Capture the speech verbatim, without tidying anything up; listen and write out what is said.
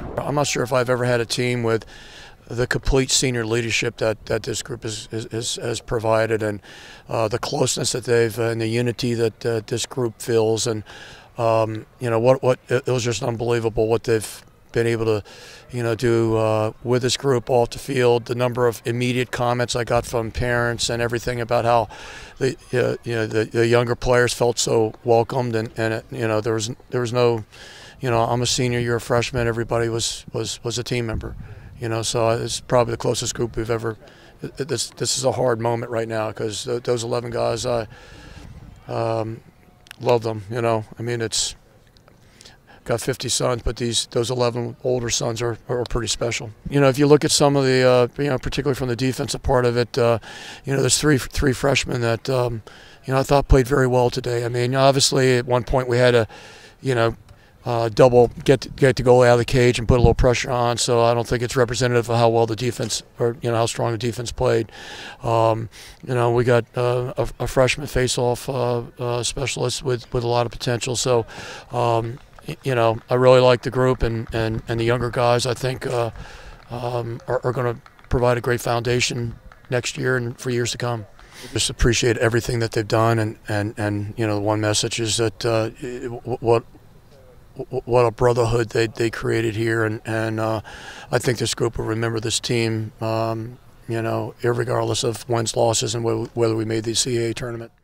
I'm not sure if I've ever had a team with the complete senior leadership that, that this group has, has, has provided, and uh, the closeness that they've uh, and the unity that uh, this group feels, and um, you know what what it was just unbelievable what they've been able to you know do uh, with this group off the field. The number of immediate comments I got from parents and everything about how the uh, you know the, the younger players felt so welcomed, and and it, you know there was there was no you know I'm a senior, you're a freshman. Everybody was was was a team member. You know, so it's probably the closest group we've ever. This this is a hard moment right now because those eleven guys, I um, love them. You know, I mean, it's got fifty sons, but these those eleven older sons are, are pretty special. You know, if you look at some of the, uh, you know, particularly from the defensive part of it, uh, you know, there's three three freshmen that um, you know I thought played very well today. I mean, obviously at one point we had a, you know. Uh, double get to, get the goalie out of the cage and put a little pressure on. So I don't think it's representative of how well the defense, or you know how strong the defense played. Um, you know we got uh, a, a freshman face-off uh, uh, specialist with with a lot of potential. So um, you know I really like the group, and and and the younger guys I think uh, um, are, are going to provide a great foundation next year and for years to come. Just appreciate everything that they've done, and and and you know the one message is that uh, what. what a brotherhood they, they created here, and, and uh, I think this group will remember this team, um, you know, regardless of wins, losses, and whether we made the C A A tournament.